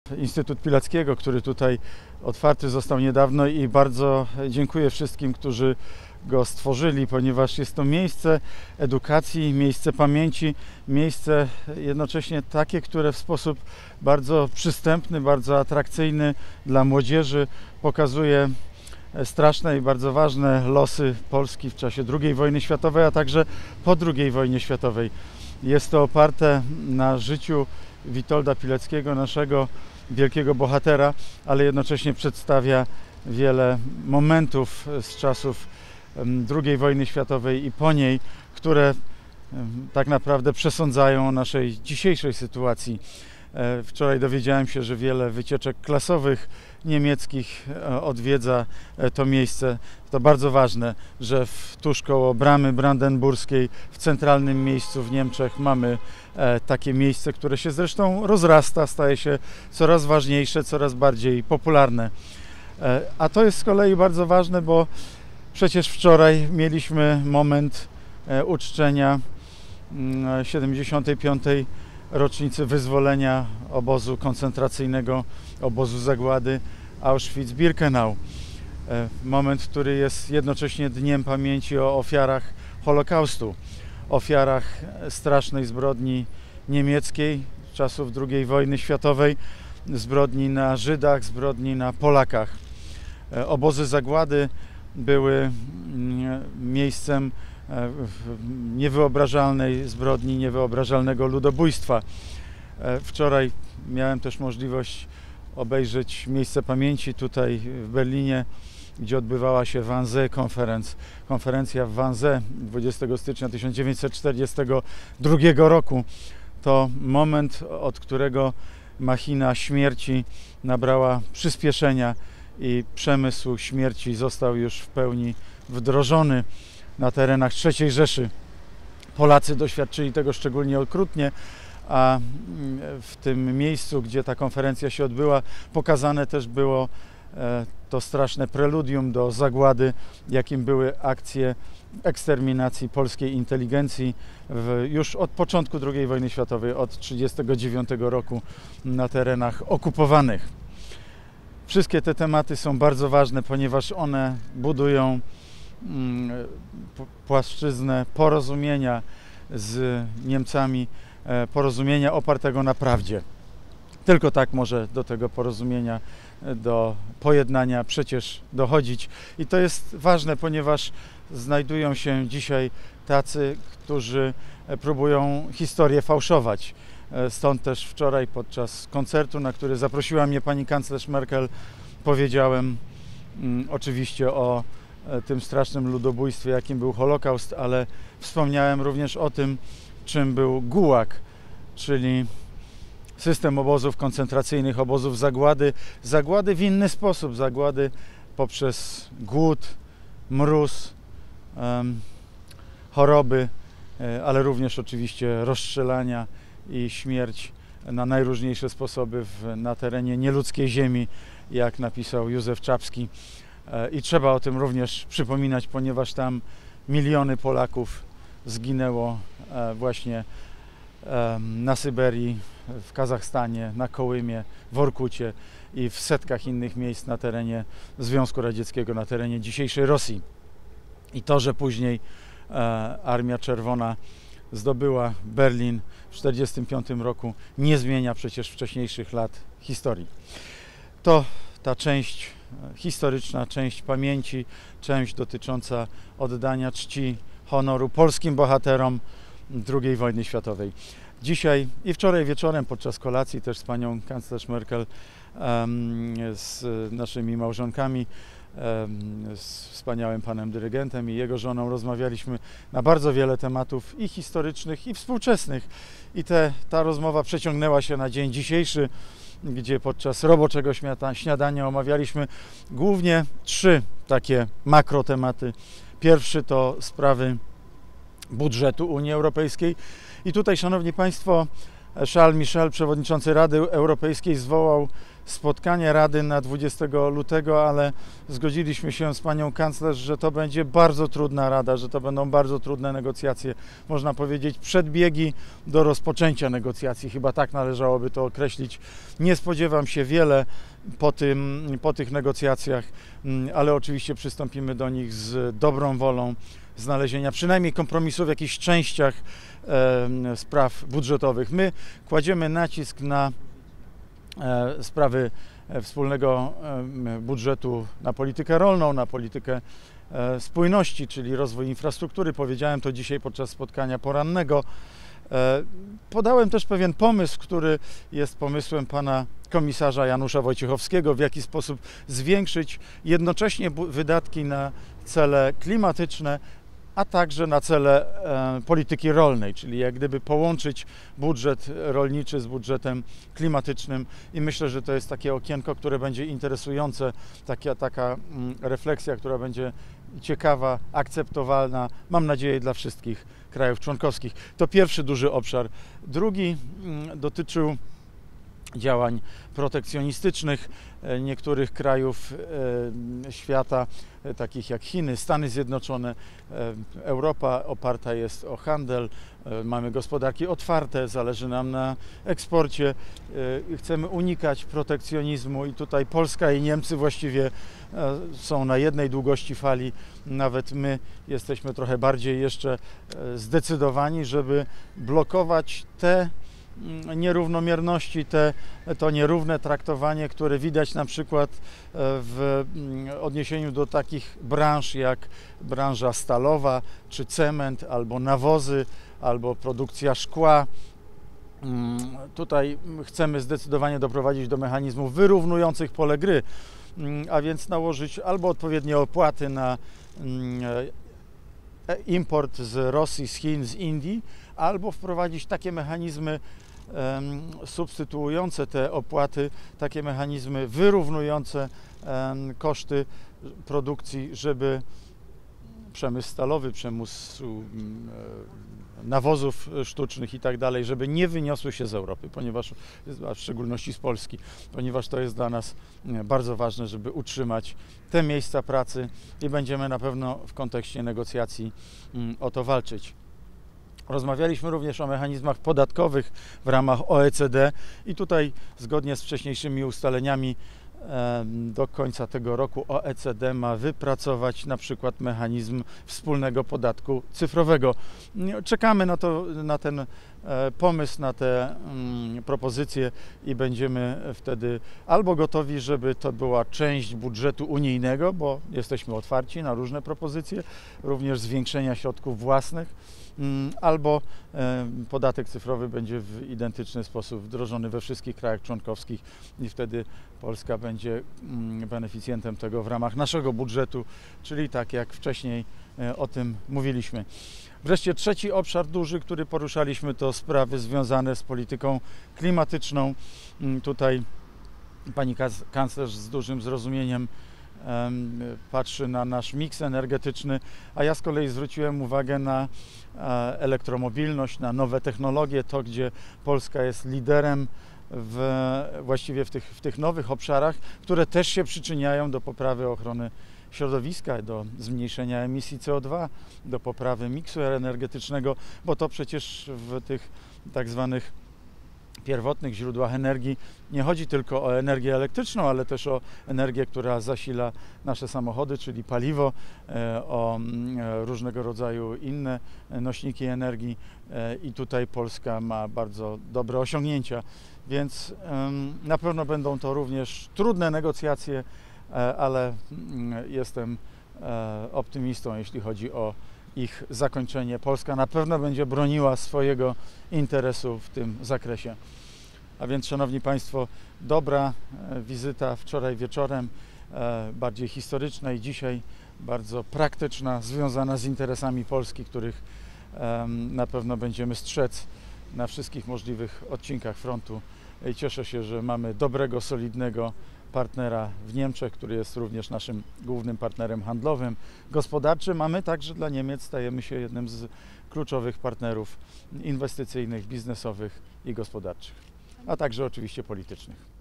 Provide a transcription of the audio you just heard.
Instytut Pileckiego, który tutaj otwarty został niedawno i bardzo dziękuję wszystkim, którzy go stworzyli, ponieważ jest to miejsce edukacji, miejsce pamięci, miejsce jednocześnie takie, które w sposób bardzo przystępny, bardzo atrakcyjny dla młodzieży pokazuje straszne i bardzo ważne losy Polski w czasie II wojny światowej, a także po II wojnie światowej. Jest to oparte na życiu Witolda Pileckiego, naszego wielkiego bohatera, ale jednocześnie przedstawia wiele momentów z czasów II wojny światowej i po niej, które tak naprawdę przesądzają o naszej dzisiejszej sytuacji. Wczoraj dowiedziałem się, że wiele wycieczek klasowych niemieckich odwiedza to miejsce. To bardzo ważne, że tuż koło bramy brandenburskiej, w centralnym miejscu w Niemczech mamy takie miejsce, które się zresztą rozrasta, staje się coraz ważniejsze, coraz bardziej popularne. A to jest z kolei bardzo ważne, bo przecież wczoraj mieliśmy moment uczczenia 75. rocznicy wyzwolenia obozu koncentracyjnego, obozu zagłady Auschwitz-Birkenau. Moment, który jest jednocześnie dniem pamięci o ofiarach Holokaustu, ofiarach strasznej zbrodni niemieckiej czasów II wojny światowej, zbrodni na Żydach, zbrodni na Polakach. Obozy zagłady były miejscem niewyobrażalnej zbrodni, niewyobrażalnego ludobójstwa. Wczoraj miałem też możliwość obejrzeć miejsce pamięci tutaj w Berlinie, gdzie odbywała się Wannsee Conference. Konferencja w Wannsee 20 stycznia 1942 roku. To moment, od którego machina śmierci nabrała przyspieszenia i przemysł śmierci został już w pełni wdrożony na terenach III Rzeszy. Polacy doświadczyli tego szczególnie okrutnie, a w tym miejscu, gdzie ta konferencja się odbyła, pokazane też było to straszne preludium do zagłady, jakim były akcje eksterminacji polskiej inteligencji już od początku II wojny światowej, od 1939 roku na terenach okupowanych. Wszystkie te tematy są bardzo ważne, ponieważ one budują płaszczyznę porozumienia z Niemcami, porozumienia opartego na prawdzie. Tylko tak może do tego porozumienia, do pojednania przecież dochodzić. I to jest ważne, ponieważ znajdują się dzisiaj tacy, którzy próbują historię fałszować. Stąd też wczoraj podczas koncertu, na który zaprosiła mnie pani kanclerz Merkel, powiedziałem oczywiście o tym strasznym ludobójstwie, jakim był Holokaust, ale wspomniałem również o tym, czym był Gułag, czyli system obozów koncentracyjnych, obozów zagłady. Zagłady w inny sposób, zagłady poprzez głód, mróz, choroby, ale również oczywiście rozstrzelania i śmierć na najróżniejsze sposoby na terenie nieludzkiej ziemi, jak napisał Józef Czapski. I trzeba o tym również przypominać, ponieważ tam miliony Polaków zginęło właśnie na Syberii, w Kazachstanie, na Kołymie, w Orkucie i w setkach innych miejsc na terenie Związku Radzieckiego, na terenie dzisiejszej Rosji. I to, że później Armia Czerwona zdobyła Berlin w 1945 roku, nie zmienia przecież wcześniejszych lat historii. To ta część historyczna, część pamięci, część dotycząca oddania czci, honoru polskim bohaterom II wojny światowej. Dzisiaj i wczoraj wieczorem podczas kolacji też z panią kanclerz Merkel, z naszymi małżonkami, z wspaniałym panem dyrygentem i jego żoną rozmawialiśmy na bardzo wiele tematów i historycznych, i współczesnych. I ta rozmowa przeciągnęła się na dzień dzisiejszy, gdzie podczas roboczego śniadania omawialiśmy głównie 3 takie makrotematy. Pierwszy to sprawy budżetu Unii Europejskiej. I tutaj, szanowni państwo, Charles Michel, przewodniczący Rady Europejskiej, zwołał spotkanie Rady na 20 lutego, ale zgodziliśmy się z panią kanclerz, że to będzie bardzo trudna Rada, że to będą bardzo trudne negocjacje, można powiedzieć przedbiegi do rozpoczęcia negocjacji, chyba tak należałoby to określić. Nie spodziewam się wiele po tych negocjacjach, ale oczywiście przystąpimy do nich z dobrą wolą znalezienia przynajmniej kompromisu w jakichś częściach spraw budżetowych. My kładziemy nacisk na sprawy wspólnego budżetu, na politykę rolną, na politykę spójności, czyli rozwój infrastruktury. Powiedziałem to dzisiaj podczas spotkania porannego. Podałem też pewien pomysł, który jest pomysłem pana komisarza Janusza Wojciechowskiego, w jaki sposób zwiększyć jednocześnie wydatki na cele klimatyczne, a także na cele polityki rolnej, czyli jak gdyby połączyć budżet rolniczy z budżetem klimatycznym i myślę, że to jest takie okienko, które będzie interesujące, taka refleksja, która będzie ciekawa, akceptowalna, mam nadzieję, dla wszystkich krajów członkowskich. To pierwszy duży obszar. Drugi dotyczył działań protekcjonistycznych niektórych krajów świata, takich jak Chiny, Stany Zjednoczone. Europa oparta jest o handel, mamy gospodarki otwarte, zależy nam na eksporcie, chcemy unikać protekcjonizmu i tutaj Polska i Niemcy właściwie są na jednej długości fali. Nawet my jesteśmy trochę bardziej jeszcze zdecydowani, żeby blokować te nierównomierności, to nierówne traktowanie, które widać na przykład w odniesieniu do takich branż jak branża stalowa, czy cement, albo nawozy, albo produkcja szkła. Tutaj chcemy zdecydowanie doprowadzić do mechanizmów wyrównujących pole gry, a więc nałożyć albo odpowiednie opłaty na import z Rosji, z Chin, z Indii, albo wprowadzić takie mechanizmy substytuujące te opłaty, takie mechanizmy wyrównujące koszty produkcji, żeby przemysł stalowy, przemysł nawozów sztucznych i tak dalej, żeby nie wyniosły się z Europy, ponieważ, a w szczególności z Polski, ponieważ to jest dla nas bardzo ważne, żeby utrzymać te miejsca pracy i będziemy na pewno w kontekście negocjacji o to walczyć. Rozmawialiśmy również o mechanizmach podatkowych w ramach OECD i tutaj zgodnie z wcześniejszymi ustaleniami do końca tego roku OECD ma wypracować na przykład mechanizm wspólnego podatku cyfrowego. Czekamy na ten pomysł, na te propozycje i będziemy wtedy albo gotowi, żeby to była część budżetu unijnego, bo jesteśmy otwarci na różne propozycje, również zwiększenia środków własnych, albo podatek cyfrowy będzie w identyczny sposób wdrożony we wszystkich krajach członkowskich i wtedy Polska będzie beneficjentem tego w ramach naszego budżetu, czyli tak jak wcześniej o tym mówiliśmy. Wreszcie trzeci obszar duży, który poruszaliśmy, to sprawy związane z polityką klimatyczną. Tutaj pani kanclerz z dużym zrozumieniem patrzy na nasz miks energetyczny, a ja z kolei zwróciłem uwagę na elektromobilność, na nowe technologie, to gdzie Polska jest liderem właściwie w tych nowych obszarach, które też się przyczyniają do poprawy ochrony środowiska, do zmniejszenia emisji CO2, do poprawy miksu energetycznego, bo to przecież w tych tak zwanych pierwotnych źródłach energii nie chodzi tylko o energię elektryczną, ale też o energię, która zasila nasze samochody, czyli paliwo, o różnego rodzaju inne nośniki energii i tutaj Polska ma bardzo dobre osiągnięcia, więc na pewno będą to również trudne negocjacje, ale jestem optymistą, jeśli chodzi o ich zakończenie. Polska na pewno będzie broniła swojego interesu w tym zakresie. A więc, szanowni państwo, dobra wizyta wczoraj wieczorem, bardziej historyczna i dzisiaj bardzo praktyczna, związana z interesami Polski, których na pewno będziemy strzec na wszystkich możliwych odcinkach frontu. I cieszę się, że mamy dobrego, solidnego partnera w Niemczech, który jest również naszym głównym partnerem handlowym, gospodarczym, a my także dla Niemiec stajemy się jednym z kluczowych partnerów inwestycyjnych, biznesowych i gospodarczych, a także oczywiście politycznych.